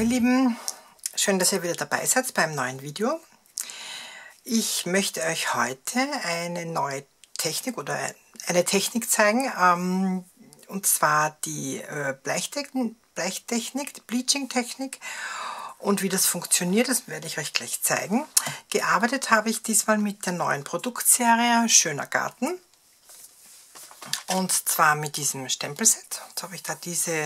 Lieben, schön, dass ihr wieder dabei seid beim neuen Video. Ich möchte euch heute eine neue Technik oder eine Technik zeigen, und zwar die Blechtechnik, die Bleaching-Technik, und wie das funktioniert, das werde ich euch gleich zeigen. Gearbeitet habe ich diesmal mit der neuen Produktserie Schöner Garten, und zwar mit diesem Stempelset. Jetzt habe ich da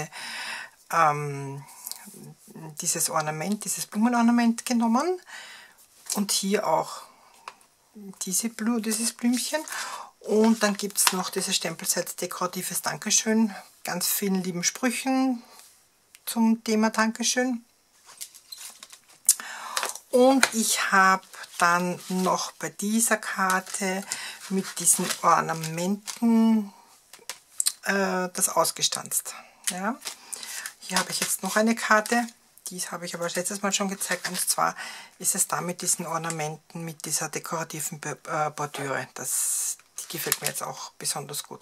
dieses Ornament, dieses Blumenornament genommen und hier auch dieses Blümchen, und dann gibt es noch dieses Stempelset Dekoratives Dankeschön, ganz vielen lieben Sprüchen zum Thema Dankeschön. Und ich habe dann noch bei dieser Karte mit diesen Ornamenten das ausgestanzt. Ja. Hier habe ich jetzt noch eine Karte, die habe ich aber letztes Mal schon gezeigt, und zwar ist es da mit diesen Ornamenten, mit dieser dekorativen Bordüre. Die gefällt mir jetzt auch besonders gut.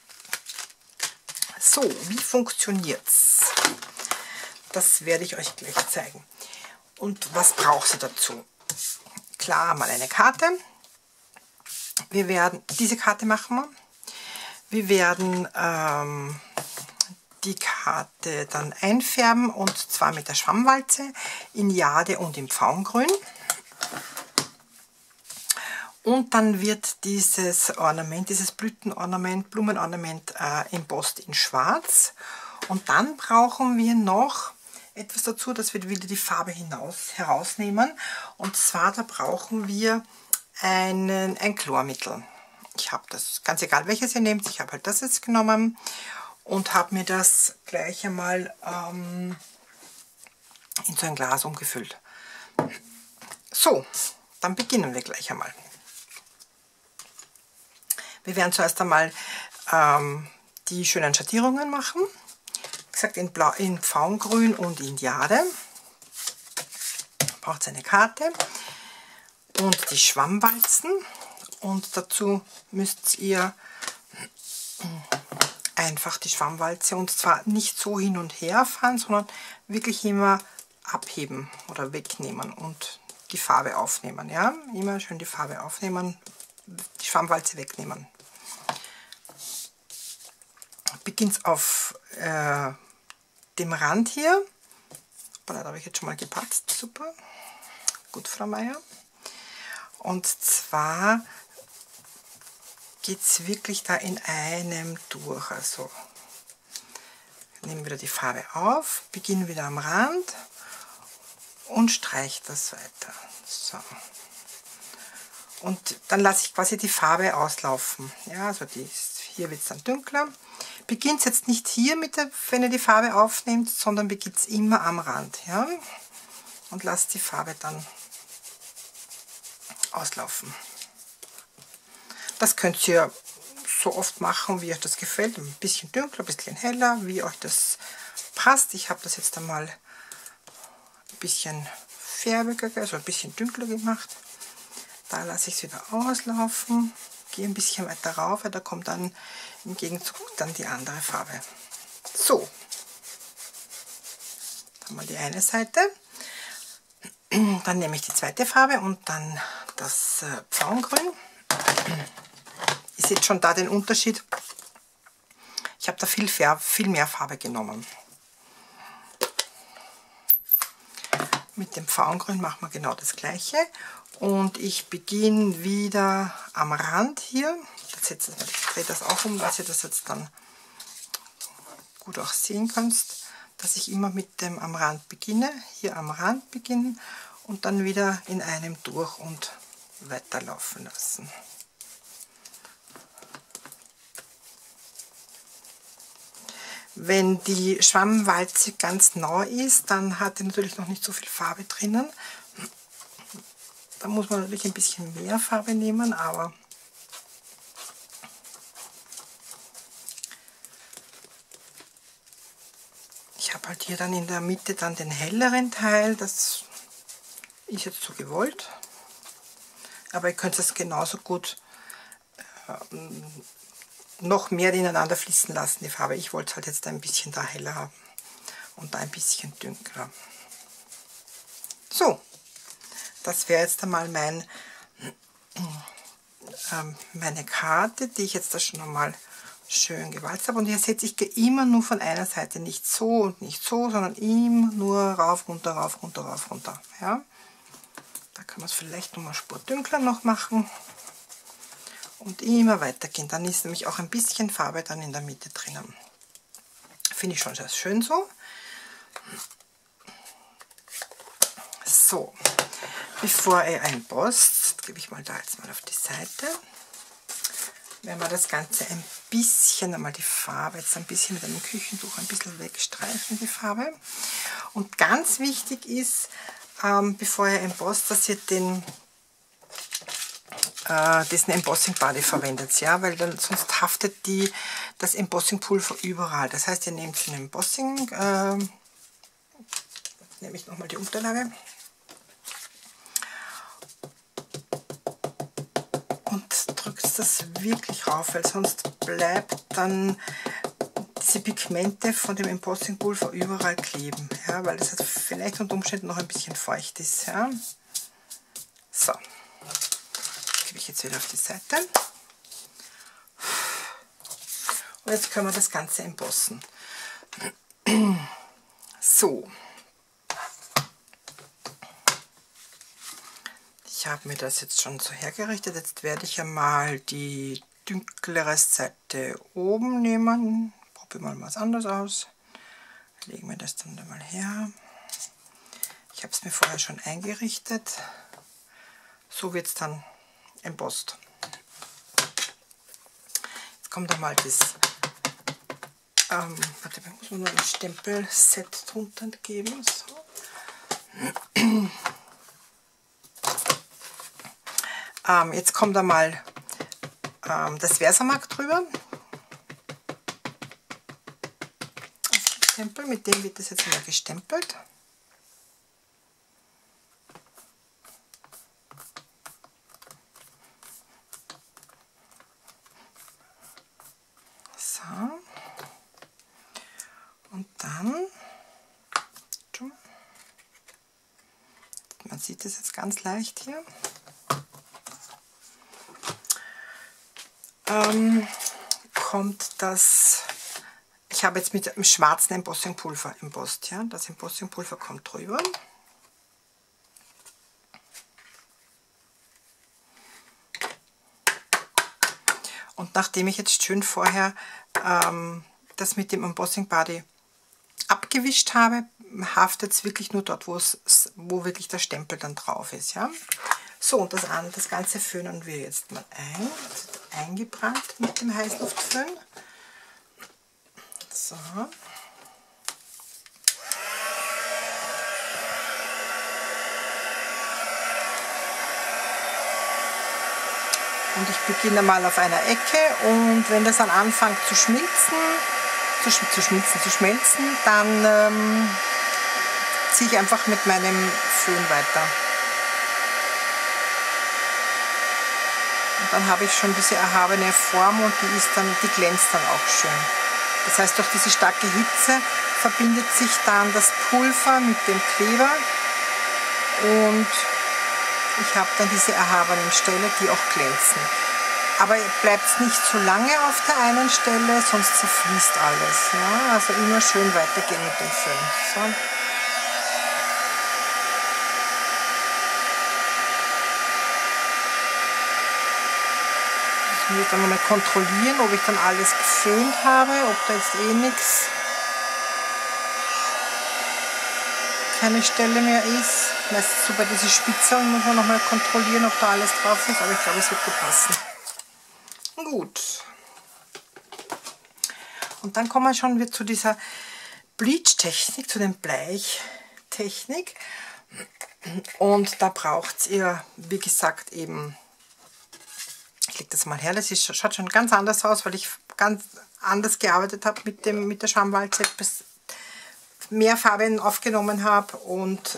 So, wie funktioniert's? Das werde ich euch gleich zeigen. Und was braucht ihr dazu? Klar, mal eine Karte. Wir werden diese Karte machen. Wir werden die Karte dann einfärben, und zwar mit der Schwammwalze in Jade und im Pfauengrün. Und dann wird dieses Ornament, dieses Blütenornament, Blumenornament embossed in Schwarz. Und dann brauchen wir noch etwas dazu, dass wir wieder die Farbe herausnehmen. Und zwar da brauchen wir ein Chlormittel. Ich habe das, ganz egal welches ihr nehmt, ich habe halt das jetzt genommen und habe mir das gleich einmal in so ein Glas umgefüllt. So, dann beginnen wir gleich einmal. Wir werden zuerst einmal die schönen Schattierungen machen. Wie gesagt, in Pfauengrün und in Jade. Braucht eine Karte und die Schwammwalzen. Und dazu müsst ihr einfach die Schwammwalze, und zwar nicht so hin und her fahren, sondern wirklich immer abheben oder wegnehmen und die Farbe aufnehmen. Ja, immer schön die Farbe aufnehmen, die Schwammwalze wegnehmen. Beginnt auf dem Rand hier. Da habe ich jetzt schon mal gepatzt. Super. Gut, Frau Meier. Und zwar geht es wirklich da in einem durch. Also nehmen wieder die Farbe auf, beginnen wieder am Rand und streiche das weiter. So. Und dann lasse ich quasi die Farbe auslaufen. Ja, also hier wird es dann dunkler. Beginnt jetzt nicht hier, wenn ihr die Farbe aufnehmt, sondern beginnt es immer am Rand. Ja? Und lasst die Farbe dann auslaufen. Das könnt ihr so oft machen, wie euch das gefällt. Ein bisschen dunkler, ein bisschen heller, wie euch das passt. Ich habe das jetzt einmal ein bisschen färbiger, also ein bisschen dunkler gemacht. Da lasse ich es wieder auslaufen. Gehe ein bisschen weiter rauf, weil da kommt dann im Gegenzug dann die andere Farbe. So. Dann mal die eine Seite. Dann nehme ich die zweite Farbe und dann das Pfauengrün. Ihr seht schon da den Unterschied. Ich habe da viel mehr Farbe genommen. Mit dem Pfauengrün machen wir genau das gleiche. Und ich beginne wieder am Rand hier. Ich drehe das auch um, dass ihr das jetzt dann gut auch sehen könnt, dass ich immer mit dem am Rand beginne. Hier am Rand beginnen und dann wieder in einem durch und weiterlaufen lassen. Wenn die Schwammwalze ganz neu ist, dann hat die natürlich noch nicht so viel Farbe drinnen. Da muss man natürlich ein bisschen mehr Farbe nehmen, aber ich habe halt hier dann in der Mitte dann den helleren Teil. Das ist jetzt so gewollt. Aber ihr könnt es genauso gut noch mehr ineinander fließen lassen, die Farbe. Ich wollte es halt jetzt ein bisschen da heller haben und da ein bisschen dunkler. So, das wäre jetzt einmal meine Karte, die ich jetzt da schon einmal schön gewalzt habe. Und ihr seht, ich gehe immer nur von einer Seite, nicht so und nicht so, sondern immer nur rauf, runter, rauf, runter, rauf, runter. Ja? Da kann man es vielleicht noch mal Spur dunkler noch machen und immer weitergehen. Dann ist nämlich auch ein bisschen Farbe dann in der Mitte drinnen. Finde ich schon sehr schön so. So, bevor ihr einpost, gebe ich mal da jetzt mal auf die Seite. Werden wir das Ganze ein bisschen, einmal die Farbe jetzt ein bisschen mit einem Küchentuch ein bisschen wegstreichen, die Farbe. Und ganz wichtig ist, bevor ihr embost, dass ihr diesen Embossing Buddy verwendet, ja, weil dann sonst haftet das Embossing Pulver überall. Das heißt, ihr nehmt den Embossing, nehme ich nochmal die Unterlage und drückt das wirklich rauf, weil sonst bleibt dann diese Pigmente von dem Embossing Pulver überall kleben, ja, weil das vielleicht unter Umständen noch ein bisschen feucht ist. Ja. So, gebe ich jetzt wieder auf die Seite. Und jetzt können wir das Ganze embossen. So. Ich habe mir das jetzt schon so hergerichtet. Jetzt werde ich einmal die dunklere Seite oben nehmen. Probieren wir mal was anderes aus. Legen wir das dann mal her. Ich habe es mir vorher schon eingerichtet. So wird es dann embossed. Jetzt kommt einmal das. Warte, da muss man nur ein Stempelset drunter geben. So. Jetzt kommt einmal das Versamark drüber. Stempel, mit dem wird das jetzt mal gestempelt. So. Und dann, man sieht das jetzt ganz leicht hier. Kommt das, ich habe jetzt mit dem schwarzen Embossing Pulver embossed, ja, das Embossing Pulver kommt drüber. Und nachdem ich jetzt schön vorher das mit dem Embossing Buddy abgewischt habe, haftet es wirklich nur dort, wo wirklich der Stempel dann drauf ist, ja. So, und das Ganze föhnen wir jetzt mal ein. Das wird eingebrannt mit dem Heißluftföhn. So. Und ich beginne mal auf einer Ecke und wenn das dann anfängt zu schmelzen, dann ziehe ich einfach mit meinem Föhn weiter. Und dann habe ich schon diese erhabene Form und die glänzt dann auch schön. Das heißt, durch diese starke Hitze verbindet sich dann das Pulver mit dem Kleber und ich habe dann diese erhabenen Stellen, die auch glänzen. Aber bleibt nicht zu lange auf der einen Stelle, sonst zerfließt alles. Ja? Also immer schön weitergehen mit dem Föhn. So. Ich muss dann mal kontrollieren, ob ich dann alles geföhnt habe, ob da jetzt eh nichts, keine Stelle mehr ist. Meistens so bei diesen Spitzen muss man noch mal kontrollieren, ob da alles drauf ist, aber ich glaube, es wird gut passen. Gut. Und dann kommen wir schon wieder zu dieser Bleach-Technik, zu den Bleichtechnik. Und da braucht ihr, wie gesagt, eben, ich lege das mal her, das schaut schon ganz anders aus, weil ich ganz anders gearbeitet habe mit der Schwammwalze, bis mehr Farben aufgenommen habe und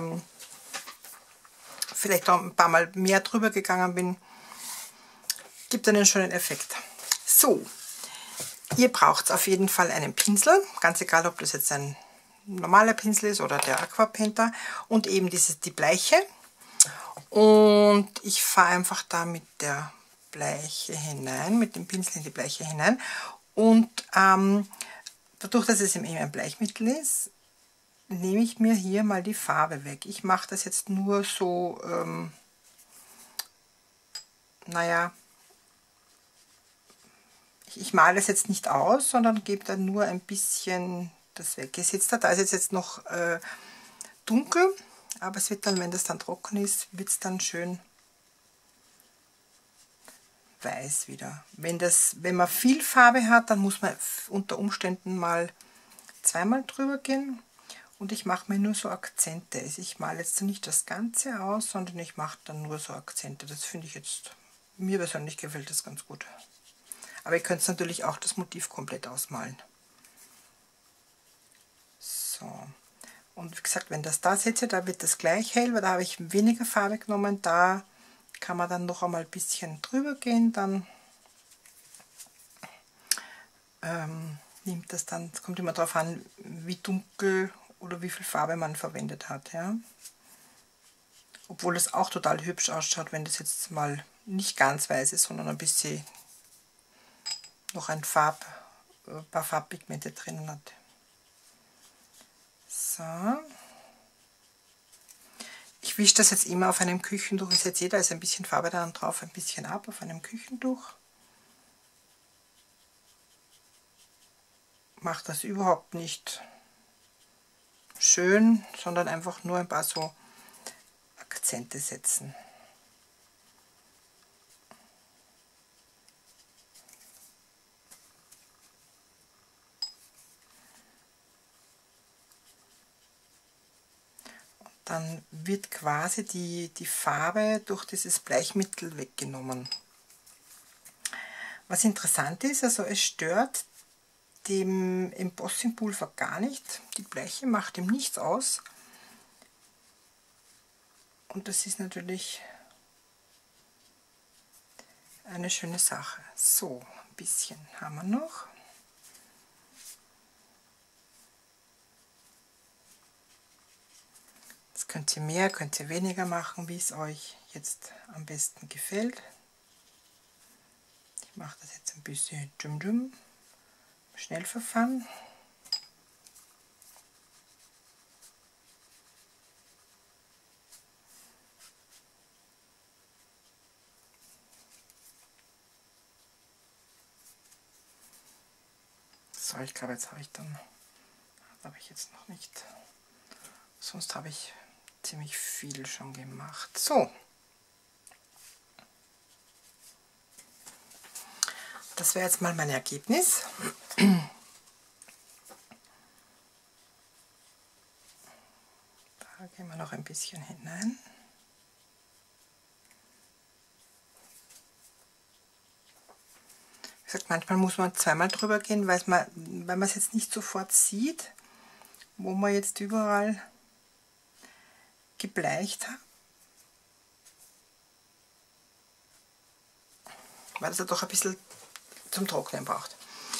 vielleicht auch ein paar Mal mehr drüber gegangen bin. Gibt einen schönen Effekt. So, ihr braucht auf jeden Fall einen Pinsel, ganz egal, ob das jetzt ein normaler Pinsel ist oder der Aqua Painter und eben die Bleiche. Und ich fahre einfach da mit der Bleiche hinein, mit dem Pinsel in die Bleiche hinein. Und dadurch, dass es eben ein Bleichmittel ist, nehme ich mir hier mal die Farbe weg. Ich mache das jetzt nur so, naja, ich male es jetzt nicht aus, sondern gebe dann nur ein bisschen das weg. Ihr seht da ist jetzt noch dunkel, aber es wird dann, wenn das dann trocken ist, wird es dann schön weiß wieder. Wenn man viel Farbe hat, dann muss man unter Umständen mal zweimal drüber gehen. Und ich mache mir nur so Akzente. Also ich male jetzt nicht das Ganze aus, sondern ich mache dann nur so Akzente. Das finde ich jetzt, mir persönlich gefällt das ganz gut. Aber ihr könnt natürlich auch das Motiv komplett ausmalen. So. Und wie gesagt, wenn das da seht ihr, da wird das gleich hell, weil da habe ich weniger Farbe genommen. Da kann man dann noch einmal ein bisschen drüber gehen. Dann nimmt das dann, es kommt immer darauf an, wie dunkel oder wie viel Farbe man verwendet hat. Ja. Obwohl es auch total hübsch ausschaut, wenn das jetzt mal nicht ganz weiß ist, sondern ein bisschen noch ein paar Farbpigmente drin hat. So. Ich wische das jetzt immer auf einem Küchentuch. Ihr seht, da ist ein bisschen Farbe dann drauf, ein bisschen ab auf einem Küchentuch. Macht das überhaupt nicht schön, sondern einfach nur ein paar so Akzente setzen. Dann wird quasi die Farbe durch dieses Bleichmittel weggenommen. Was interessant ist, also es stört dem Embossing-Pulver gar nicht. Die Bleiche macht ihm nichts aus. Und das ist natürlich eine schöne Sache. So, ein bisschen haben wir noch. Das könnt ihr mehr, könnt ihr weniger machen, wie es euch jetzt am besten gefällt. Ich mache das jetzt ein bisschen Schnellverfahren. So, ich glaube, jetzt habe ich jetzt noch nicht. Sonst habe ich ziemlich viel schon gemacht. So. Das wäre jetzt mal mein Ergebnis. Da gehen wir noch ein bisschen hinein. Wie gesagt, manchmal muss man zweimal drüber gehen, weil man es jetzt nicht sofort sieht, wo man jetzt überall gebleicht hat. Weil es ja doch ein bisschen zum Trocknen braucht.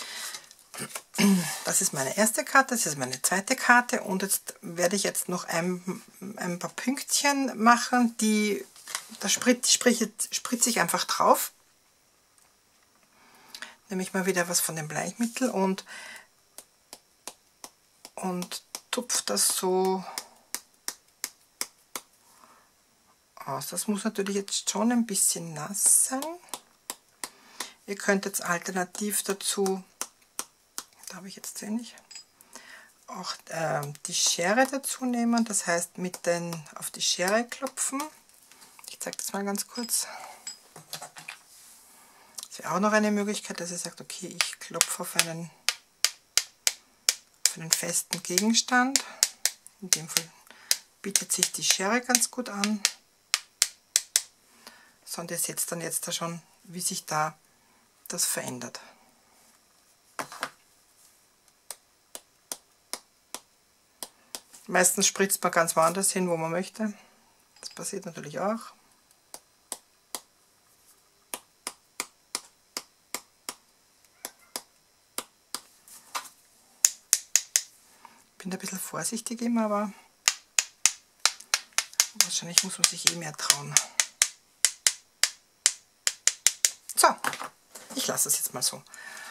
Das ist meine erste Karte, das ist meine zweite Karte und jetzt werde ich jetzt noch ein paar Pünktchen machen, da spritze ich einfach drauf. Nehme ich mal wieder was von dem Bleichmittel und tupfe das so aus. Das muss natürlich jetzt schon ein bisschen nass sein. Ihr könnt jetzt alternativ dazu, da habe ich jetzt wenig, auch die Schere dazu nehmen, das heißt auf die Schere klopfen. Ich zeige das mal ganz kurz. Das wäre auch noch eine Möglichkeit, dass ihr sagt, okay, ich klopfe auf einen festen Gegenstand. In dem Fall bietet sich die Schere ganz gut an. So, und ihr seht dann jetzt da schon, wie sich da das verändert. Meistens spritzt man ganz woanders hin, wo man möchte. Das passiert natürlich auch. bin ein bisschen vorsichtig immer, aber wahrscheinlich muss man sich eh mehr trauen. So, ich lasse es jetzt mal so.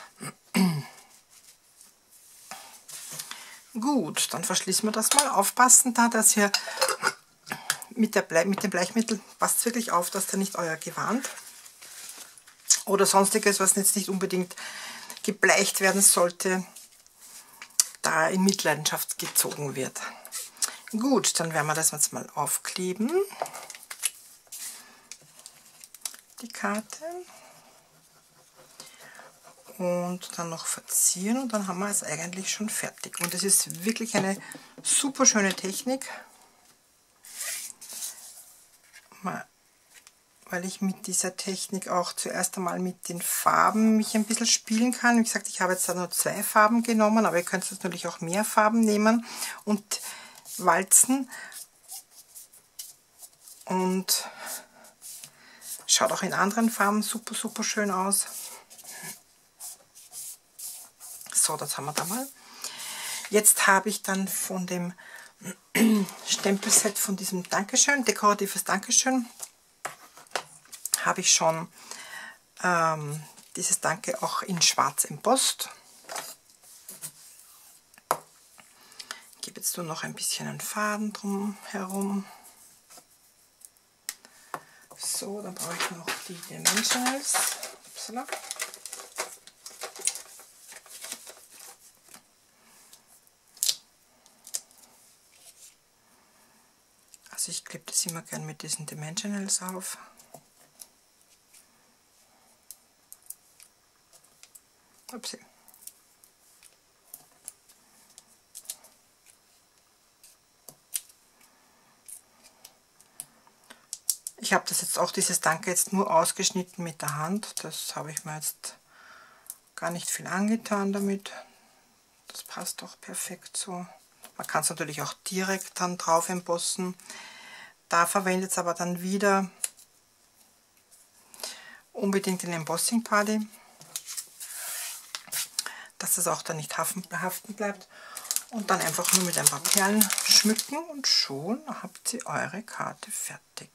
Gut, dann verschließen wir das mal. Aufpassen da, dass hier mit dem Bleichmittel passt wirklich auf, dass da nicht euer Gewand oder sonstiges, was jetzt nicht unbedingt gebleicht werden sollte, da in Mitleidenschaft gezogen wird. Gut, dann werden wir das jetzt mal aufkleben. Die Karte. Und dann noch verzieren und dann haben wir es eigentlich schon fertig. Und es ist wirklich eine super schöne Technik, weil ich mit dieser Technik auch zuerst einmal mit den Farben mich ein bisschen spielen kann. Wie gesagt, ich habe jetzt da nur 2 Farben genommen, aber ihr könnt natürlich auch mehr Farben nehmen und walzen. Und schaut auch in anderen Farben super, super schön aus. So, das haben wir da mal. Jetzt habe ich dann von dem Stempelset von diesem Dankeschön, dekoratives Dankeschön, habe ich schon dieses Danke auch in schwarz embossed. Ich gebe jetzt nur noch ein bisschen einen Faden drum herum. So, dann brauche ich noch die Dimensionals. Upsala. Also ich klebe das immer gern mit diesen Dimensionals auf. Upsi. Ich habe das jetzt auch, dieses Danke jetzt nur ausgeschnitten mit der Hand. Das habe ich mir jetzt gar nicht viel angetan damit. Das passt auch perfekt so. Man kann es natürlich auch direkt dann drauf embossen. Da verwendet es aber dann wieder unbedingt den Embossing Putty, dass es auch dann nicht haften bleibt. Und dann einfach nur mit ein paar Perlen schmücken und schon habt ihr eure Karte fertig.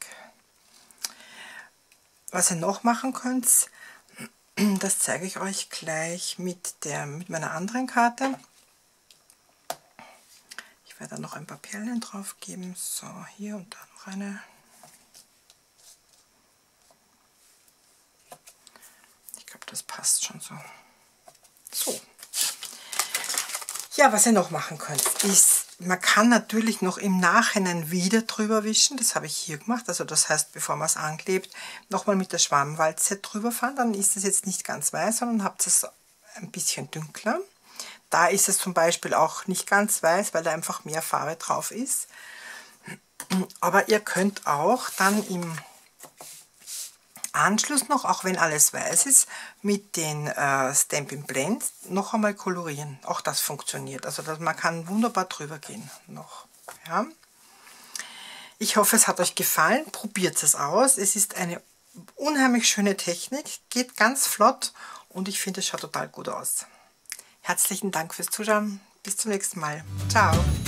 Was ihr noch machen könnt, das zeige ich euch gleich mit meiner anderen Karte. Ich werde da noch ein paar Perlen drauf geben. So, hier und da noch eine. Ich glaube, das passt schon so. So. Ja, was ihr noch machen könnt, ist, man kann natürlich noch im Nachhinein wieder drüber wischen. Das habe ich hier gemacht. Also das heißt, bevor man es anklebt, nochmal mit der Schwammwalze drüber fahren. Dann ist es jetzt nicht ganz weiß, sondern habt es ein bisschen dunkler. Da ist es zum Beispiel auch nicht ganz weiß, weil da einfach mehr Farbe drauf ist. Aber ihr könnt auch dann im Anschluss noch, auch wenn alles weiß ist, mit den Stampin' Blends noch einmal kolorieren. Auch das funktioniert. Also man kann wunderbar drüber gehen noch. Ja. Ich hoffe, es hat euch gefallen. Probiert es aus. Es ist eine unheimlich schöne Technik. Geht ganz flott und ich finde, es schaut total gut aus. Herzlichen Dank fürs Zuschauen. Bis zum nächsten Mal. Ciao.